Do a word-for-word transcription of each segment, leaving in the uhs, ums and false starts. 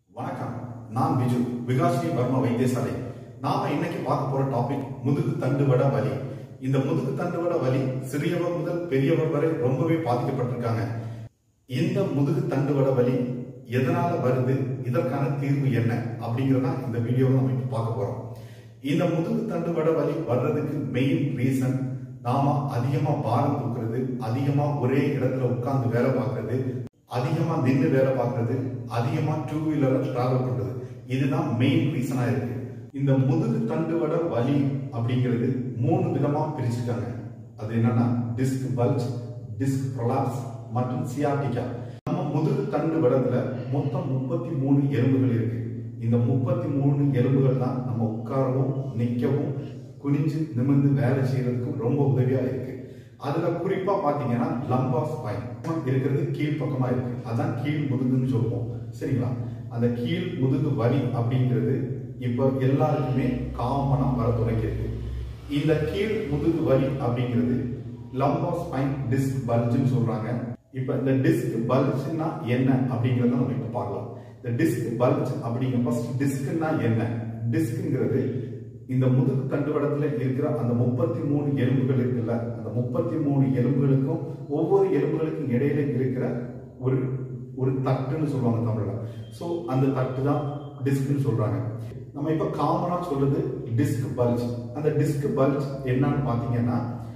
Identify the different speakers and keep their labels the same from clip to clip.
Speaker 1: வணக்கம், நான் விஜு, விகாஸ்ரீ வர்மா வைத்தியசாலை. நாம இன்னைக்கு பார்க்க போற டாபிக் முதுகு தண்டுவட வலி. இந்த முதுகு தண்டுவட வலி சிறியவர் முதல் பெரியவர் வரை ரொம்பவே பாதிக்கப்பட்டிருக்காங்க. இந்த முதுகு தண்டுவட வலி எதனால வருது, இதற்கான தீர்வு என்ன அப்படிங்கறத இந்த வீடியோவை நம்ம இப்ப பார்க்க போறோம். இந்த முதுகு தண்டுவட வலி வர்றதுக்கு மெயின் ரீசன் நாம அதிகமா பாரம் தூக்குறது, அதிகமா ஒரே இடத்துல உட்கார்ந்து வேலை பார்க்கறது, அதிகமா நின்று வேலை பார்க்கறது, அதிகமா டூ வீலர் டிராவல் பண்றது, இதுதான் மெயின் ரீசனா இருக்கு. இந்த முதுகு தண்டுவட வலி அப்படிங்கிறது மூணு விதமா பிரிச்சுட்டாங்க. அது என்னன்னா டிஸ்க் பல்ஜ், டிஸ்க் ப்ரொலாப்ஸ் மற்றும் சியாட்டிகா. நம்ம முதுகு தண்டுவடத்துல மொத்தம் முப்பத்தி மூணு எலும்புகள் இருக்கு. இந்த முப்பத்தி மூணு எலும்புகள் தான் நம்ம உட்காரவும், நிக்கவும், குனிஞ்சு நிமிர்ந்து வேலை செய்யறதுக்கும் ரொம்ப உதவியா இருக்கு. அதுல குறிப்பா பாத்தீங்கன்னா லம்பார் ஸ்பைன் இருக்கிறது கீழ்பக்கமா இருக்கு. அதான் கீழ் முதுகுன்னு சொல்லுவோம். சரிங்களா? அந்த கீழ் முதுகு வலி அப்படிங்கிறது இப்ப எல்லாருக்குமே காமனா வர தொடங்கியிருக்கு. இந்த கீழ் முதுகு வலி அப்படிங்கிறது லம்பார் ஸ்பைன் டிஸ்க் பல்ஜ்னு சொல்றாங்க. இப்ப இந்த டிஸ்க் பல்ஜ்னா என்ன அப்படிங்கறத நம்ம இப்ப பார்க்கலாம். இந்த டிஸ்க் பல்ஜ் அப்படிங்கிற ஃபர்ஸ்ட் டிஸ்க்னா என்ன? டிஸ்க்ங்கிறது இந்த முதுகு தண்டுவடத்துல இருக்கிற அந்த முப்பத்தி மூணு எலும்புகள் இருக்குல்ல, அந்த முப்பத்தி மூணு எலும்புகளுக்கும் ஒவ்வொரு எலும்புகளுக்கும் இடையில இருக்கிற ஒரு ஒரு தட்டுன்னு சொல்லுவாங்க தமிழ்ல. சோ அந்த தட்டு தான் டிஸ்க்னு சொல்றாங்க. நம்ம இப்ப காமனா சொல்றது டிஸ்க் பல்ஜ். அந்த டிஸ்க் பல்ஜ் என்னன்னு பாத்தீங்கன்னா,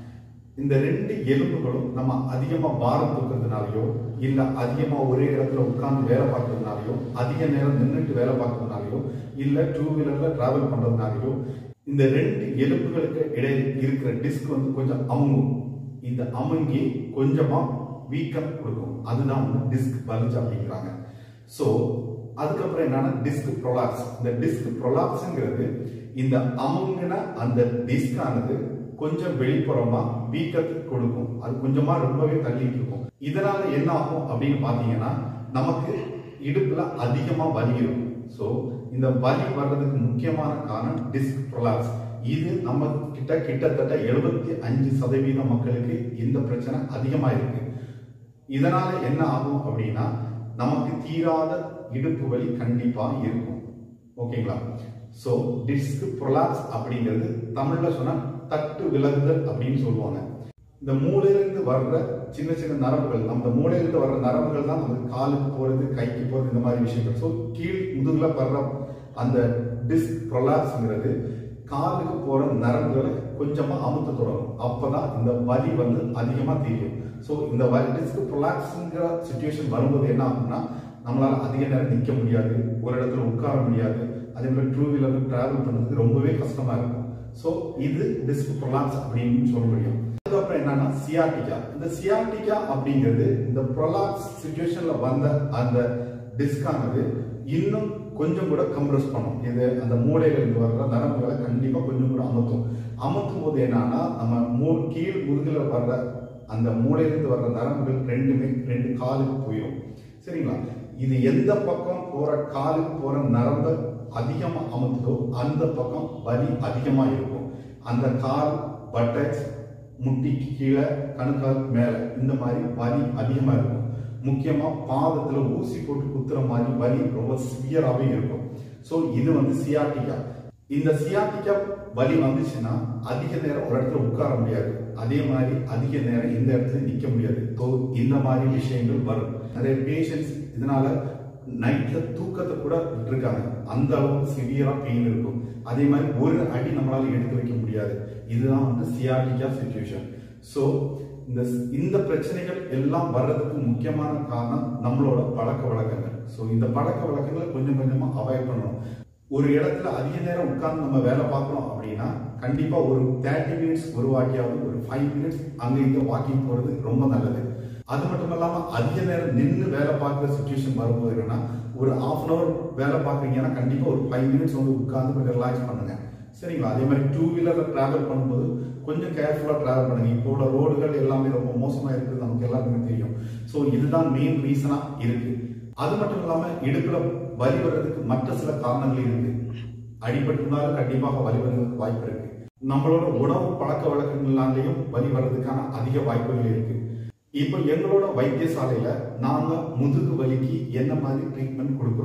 Speaker 1: இந்த ரெண்டு எலும்புகளும் நம்ம அதிகமா பாரம் தூக்குறதுனாலயோ, இல்ல அதிகமா ஒரே இடத்துல உட்கார்ந்து வேலை பார்க்கறதுனாலயோ, அதிக நேரம் நின்றுட்டு வேலை பார்க்கறதுனாலயோ, இல்ல டூ வீலர்ல டிராவல் பண்றதுனாலயோ, இந்த ரெண்டு எலும்புகளுக்கு இடையே இருக்கிற டிஸ்க் வந்து கொஞ்சம் அமுங்கும். இந்த அமுங்கி கொஞ்சமா வீக்கம் கொடுக்கும். அதுதான் வந்து டிஸ்க் பல்ஜ் அப்படிங்கிறாங்க. சோ அதுக்கப்புறம் என்னன்னா டிஸ்க் ப்ரொலாப்ஸ். இந்த டிஸ்க் ப்ரொலாப்ஸ்ங்கிறது இந்த அமுங்கின அந்த டிஸ்க் ஆனது கொஞ்சம் வெளிப்புறமா வீக்கத்துக்கு கொடுக்கும். அது கொஞ்சமா ரொம்பவே தள்ளிட்டு இருக்கும். இதனால என்ன ஆகும் அப்படின்னு பாத்தீங்கன்னா, நமக்கு இடுப்புல அதிகமா வலி இருக்கும். சோ இந்த வலி வர்றதுக்கு முக்கியமான காரணம் டிஸ்க் ப்ரொலாப்ஸ். இது நம்ம கிட்ட கிட்டத்தட்ட எழுபத்தி அஞ்சு சதவீத மக்களுக்கு இந்த பிரச்சனை அதிகமா இருக்கு. இதனால என்ன ஆகும் அப்படின்னா, நமக்கு தீராத இடுப்பு வலி கண்டிப்பா இருக்கும். ஓகேங்களா? சோ டிஸ்க் ப்ரொலாப்ஸ் அப்படிங்கிறது தமிழ்ல சொன்னா தட்டு விலகுதல் அப்படின்னு சொல்லுவாங்க. இந்த மூளையிலிருந்து வர்ற சின்ன சின்ன நரம்புகள், நம்ம மூளையிலிருந்து வர்ற நரம்புகள் தான் நமக்கு காலுக்கு போறது, கைக்கு போறது, இந்த மாதிரி விஷயங்கள். ஸோ கீழ் முதுகுல வர்ற அந்த டிஸ்க் ப்ரொலாப்ஸ்ங்கிறது காலுக்கு போற நரம்புகளை கொஞ்சமா அமுத்த தொடங்கும். அப்பதான் இந்த வலி வந்து அதிகமா தெரியும். ஸோ இந்த வலி டிஸ்க் ப்ரொலாப்ஸ்ங்கிற சிச்சுவேஷன் வரும்போது என்ன ஆகும்னா, நம்மளால அதிக நேரம் நிற்க முடியாது, ஒரு இடத்துல உட்கார முடியாது, அதே மாதிரி டூ வீலர்ல டிராவல் பண்றதுக்கு ரொம்பவே கஷ்டமா இருக்கும். சோ இது டிஸ்க் ப்ரொலாப்ஸ் அப்படின்னு சொல்ல முடியும். அதுக்கப்புறம் என்னன்னா சியாட்டிகா. இந்த சியாட்டிகா அப்படிங்கிறது இந்த ப்ரொலாப்ஸ் சிச்சுவேஷன்ல வந்த அந்த டிஸ்க் ஆனது இன்னும் கொஞ்சம் கூட கம்ப்ரஸ் பண்ணும். இது அந்த மூளையில இருந்து வர்ற நரம்புகளை கண்டிப்பா கொஞ்சம் கூட அமுத்தும். அமுத்தும் போது என்னன்னா, நம்ம மூ கீழ் முதுகுல வர்ற அந்த மூளையிலிருந்து வர்ற நரம்புகள் ரெண்டுமே ரெண்டு காலுக்கு போயிடும். சரிங்களா? இது எந்த பக்கம் போற காலுக்கு போற நரம்பு அதிகமா அமுத்துதோ அந்த பக்கம் வலி அதிகமா இருக்கும். அந்த கால், பட்டக்ஸ், முட்டிக்கு கீழே, கணுக்கால் மேல இந்த மாதிரி வலி அதிகமா இருக்கும். முக்கியமா பாதத்துல ஊசி போட்டு குத்துற மாதிரி வலி ரொம்ப சிவியராகவே இருக்கும். சோ இது வந்து சியாட்டிகா. இந்த சியாட்டிகா வலி வந்துச்சுன்னா அதிக நேரம் ஒரு இடத்துல உட்கார முடியாது, அதே மாதிரி அதிக நேரம் இந்த இடத்துல நிக்க முடியாது. ஸோ இந்த மாதிரி விஷயங்கள் வரும். நிறைய பேஷண்ட்ஸ் இதனால நைட்ல தூக்கத்தை கூட விட்டுருக்காங்க. அந்த அளவுக்கு சிவியரா பெயின் இருக்கும். அதே மாதிரி ஒரு அடி நம்மளால எடுத்து வைக்க முடியாது. இதுதான் வந்து சியாட்டிகா சிச்சுவேஷன். சோ இந்த இந்த பிரச்சனைகள் எல்லாம் வர்றதுக்கு முக்கியமான காரணம் நம்மளோட பழக்க வழக்கங்கள். சோ இந்த பழக்க வழக்கங்களை கொஞ்சம் கொஞ்சமா அவாய்ட் பண்ணணும். ஒரு இடத்துல அதிக நேரம் உட்கார்ந்து நம்ம வேலை பார்க்கறோம் அப்படின்னா கண்டிப்பா ஒரு தேர்ட்டி மினிட்ஸ் ஒரு வாக்கியாவது, ஒரு ஃபைவ் மினிட்ஸ் அங்க இங்க வாக்கிங் போறது ரொம்ப நல்லது. அது மட்டும் இல்லாம அதிக நேரம் நின்று வேலை பார்க்குற சிச்சுவேஷன் வரும்போது என்னன்னா, ஒரு ஹாஃப் அன் அவர் வேலை பார்க்குறீங்கன்னா கண்டிப்பா ஒரு ஃபைவ் மினிட்ஸ் வந்து உட்கார்ந்து கொஞ்சம் ரிலாக்ஸ் பண்ணுங்க. சரிங்களா? அதே மாதிரி டூ வீலர்ல டிராவல் பண்ணும்போது கொஞ்சம் கேர்ஃபுல்லா டிராவல் பண்ணுங்க. இப்போ உள்ள ரோடுகள் எல்லாமே ரொம்ப மோசமா இருக்குது, நமக்கு எல்லாருக்குமே தெரியும். ஸோ இதுதான் மெயின் ரீசனா இருக்கு. அது மட்டும் இல்லாம இடுப்புல வலி வர்றதுக்கு மற்ற சில காரணங்கள் இருக்கு. அடிபட்டிருந்தாலும் கண்டிப்பாக வலி வர்றதுக்கு வாய்ப்பு இருக்கு. நம்மளோட உணவு பழக்க வழக்கங்களாலேயும் வலி வர்றதுக்கான அதிக வாய்ப்புகள் இருக்கு. இப்போ எங்களோட வைத்தியசாலையில நாங்க முதுகு வலிக்கு என்ன மாதிரி ட்ரீட்மெண்ட் கொடுக்கிறோம் அப்படி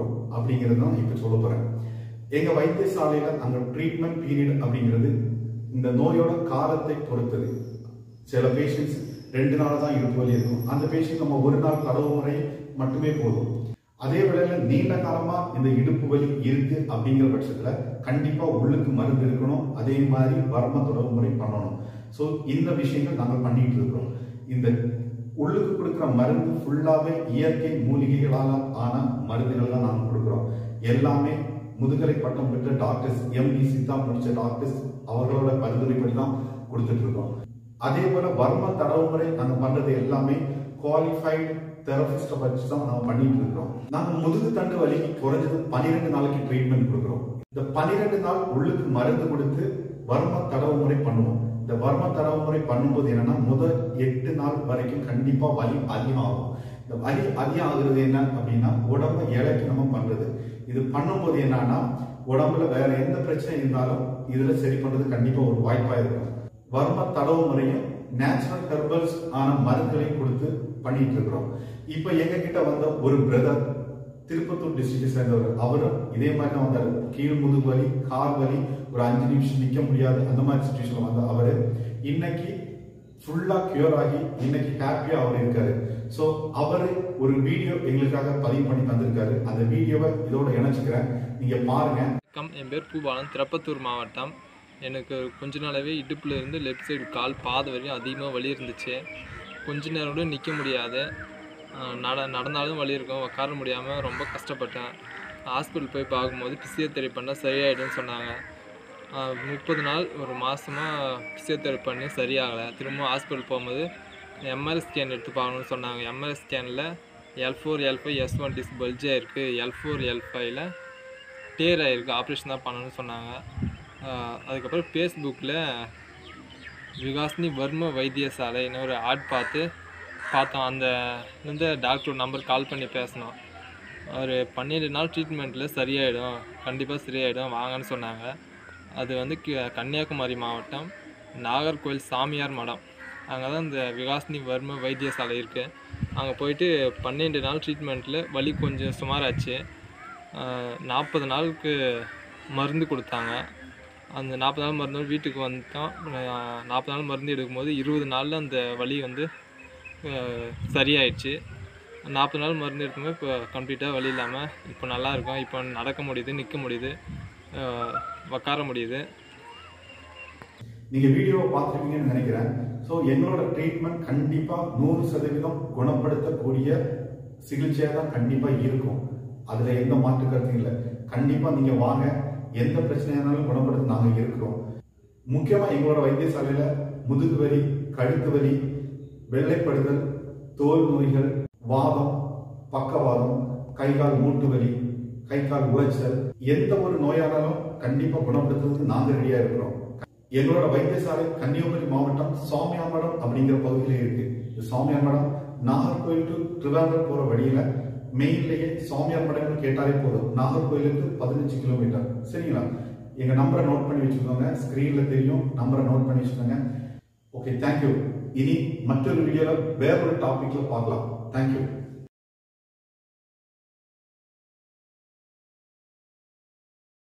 Speaker 1: அப்படிங்கிறது தான் இப்ப சொல்ல போறேன். எங்க வைத்தியசாலையில அங்க ட்ரீட்மெண்ட் பீரியட் அப்படிங்கிறது இந்த நோயோட காலத்தை பொறுத்தது. சில பேஷண்ட்ஸ் ரெண்டு நாள் தான் இடுப்பு வலி இருக்கும், அந்த பேஷண்ட் நம்ம ஒரு நாள் தடவு முறை மட்டுமே போதும். அதே வேளையில நீண்ட காலமா இந்த இடுப்பு வலி இருக்கு அப்படிங்கிற பட்சத்துல கண்டிப்பா உள்ளுக்கு மருந்து இருக்கணும், அதே மாதிரி வர்ம தொடர்பு முறை பண்ணணும். ஸோ இந்த விஷயங்கள் நாங்கள் பண்ணிட்டு இருக்கிறோம். இந்த உள்ளுக்கு கொடுக்குற மருந்து ஃபுல்லாவே இயற்கை மூலிகைகளால் ஆன மருந்துகள் தான் நாங்கள் கொடுக்குறோம். எல்லாமே முதுகலை பட்டம் பெற்ற டாக்டர்ஸ், எம்டி சித்தா முடிச்ச டாக்டர்ஸ் அவர்களோட பரிந்துரைப்படி தான் கொடுத்துட்டு இருக்கோம். அதே போல வர்ம தடவு முறை நாங்கள் பண்றது எல்லாமே குவாலிஃபைடு தெரபிஸ்ட வச்சு தான் நம்ம பண்ணிட்டு இருக்கிறோம். நாங்க முதுகு தண்டு வலிக்கு குறைஞ்சது பன்னிரெண்டு நாளைக்கு ட்ரீட்மெண்ட் கொடுக்குறோம். இந்த பன்னிரெண்டு நாள் உள்ளுக்கு மருந்து கொடுத்து வர்ம தடவு முறை பண்ணுவோம். இந்த வர்ம தடவு முறை பண்ணும்போது என்னன்னா முதல் எட்டு நாள் வரைக்கும் கண்டிப்பா வலி அதிகம் ஆகும். இந்த வலி அதிகம் ஆகுறது என்ன அப்படின்னா உடம்பு இலைக்கு நம்ம பண்றது. இது பண்ணும்போது என்னன்னா உடம்புல வேற எந்த பிரச்சனை இருந்தாலும் இதுல சரி பண்றது கண்டிப்பா ஒரு வாய்ப்பா இருக்கும். வர்ம தடவு முறையும் நேச்சுரல் ஹெர்பல்ஸ் ஆன மருந்துகளையும் கொடுத்து பண்ணிட்டு இருக்கிறோம். இப்ப எங்க கிட்ட வந்த ஒரு பிரதர் திருப்பத்தூர் டிஸ்ட்ரிக்ட் சேர்ந்தவர், அவரும் இதே மாதிரி தான் வந்தாரு. கீழ் முதுகு வலி, கால் வலி, ஒரு அஞ்சு நிமிஷம் நிக்க முடியாது, அந்த மாதிரி சுச்சுவேஷன் வந்த அவரு இன்னைக்கு ஃபுல்லா கியூர் ஆகி இன்னைக்கு ஹாப்பியா அவர் இருக்காரு. ஸோ அவரு ஒரு வீடியோ எங்களுக்காக பதிவு பண்ணி தந்திருக்காரு. அந்த வீடியோவை இதோட இணைச்சுக்கிறேன், நீங்க பாருங்க.
Speaker 2: வணக்கம், என் பேர் பூபாலன், திருப்பத்தூர் மாவட்டம். எனக்கு கொஞ்ச நாளாகவே இடுப்பில் இருந்து லெஃப்ட் சைடு கால் பாதை வரையும் அதிகமாக வலி இருந்துச்சு. கொஞ்ச நேரம் கூட நிற்க முடியாது, நட நடந்தாலும் வலி இருக்கும், உட்கார முடியாமல் ரொம்ப கஷ்டப்பட்டேன். ஹாஸ்பிட்டல் போய் பார்க்கும்போது பிசியோதெரப்பி பண்ணால் சரியாயிடும்னு சொன்னாங்க. முப்பது நாள் ஒரு மாதமாக பிசியோதெரப்பி பண்ணி சரியாகலை. திரும்ப ஹாஸ்பிட்டல் போகும்போது எம்ஆர்ஐ ஸ்கேன் எடுத்து பார்க்கணும்னு சொன்னாங்க. எம்ஆர்ஐ ஸ்கேனில் L four L five S one disc பல்ஜாக இருக்குது, எல் ஃபோர் எல் ஃபைவ்ல டேர் ஆகிருக்கு, ஆப்ரேஷன் தான் பண்ணணும்னு சொன்னாங்க. அதுக்கப்புறம் ஃபேஸ்புக்கில் விகாஸ்னி வர்ம வைத்தியசாலைன்னு ஒரு ஆட் பார்த்து பார்த்தோம். அந்த இந்த டாக்டர் நம்பர் கால் பண்ணி பேசினோம். ஒரு பன்னிரெண்டு நாள் ட்ரீட்மெண்ட்டில் சரியாயிடும், கண்டிப்பாக சரியாயிடும் வாங்கன்னு சொன்னாங்க. அது வந்து கன்னியாகுமரி மாவட்டம் நாகர்கோவில் சாமியார் மடம், அங்கே தான் இந்த விகாஸ்னி வர்ம வைத்தியசாலை இருக்குது. அங்கே போயிட்டு பன்னெண்டு நாள் ட்ரீட்மெண்ட்டில் வலி கொஞ்சம் சுமாராச்சு. நாற்பது நாளுக்கு மருந்து கொடுத்தாங்க. அந்த நாற்பது நாள் மருந்து வீட்டுக்கு வந்துட்டோம். நாற்பது நாள் மருந்து எடுக்கும்போது இருபது நாளில் அந்த வலி வந்து சரியாயிடுச்சு. நாற்பது நாள் மருந்து எடுக்கும்போது இப்போ கம்ப்ளீட்டாக வலி இல்லாமல் இப்போ நல்லா இருக்கும். இப்போ நடக்க முடியுது, நிற்க முடியுது, உட்கார முடியுது.
Speaker 1: நீங்கள் வீடியோவை பார்த்துருக்கீங்கன்னு நினைக்கிறேன். ஸோ எங்களோட ட்ரீட்மெண்ட் கண்டிப்பாக நூறு சதவீதம் குணப்படுத்தக்கூடிய சிகிச்சையாக தான் கண்டிப்பாக இருக்கும். அதில் எந்த மாற்று கருத்தும் இல்லை. கண்டிப்பாக நீங்கள் வாங்க, எந்த பிரச்சனையானாலும் குணப்படுத்த நாங்கள் இருக்கிறோம். முக்கியமாக எங்களோட வைத்தியசாலையில் முதுகு வலி, கழுத்து வலி, வெள்ளைப்படுதல், தோல் நோய்கள், வாதம், பக்கவாதம், கை கால் மூட்டு வலி, கை கால் உளைச்சல், எந்த ஒரு நோயானாலும் கண்டிப்பாக குணப்படுத்துறதுக்கு நாங்கள் ரெடியாக இருக்கிறோம். எங்களோட வைத்தியசாலை கன்னியாகுமரி மாவட்டம் சாமியார்மடம் அப்படிங்கிற பகுதியில் இருக்கு. இந்த சாமியார்மடம் நாகர்கோவில் டு திருவாரூர் போற வழியில மெயின்லயே சாமியார்மடம் கேட்டாலே போதும். நாகர்கோவிலுக்கு பதினஞ்சு கிலோமீட்டர். சரிங்களா? எங்க நம்பரை நோட் பண்ணி வச்சுக்கோங்க, ஸ்கிரீன்ல தெரியும், நம்பரை நோட் பண்ணி வச்சுக்கோங்க. Okay, thank you. இனி மற்றொரு வீடியோல வேற ஒரு டாபிக்ல பார்க்கலாம். தேங்க்யூ.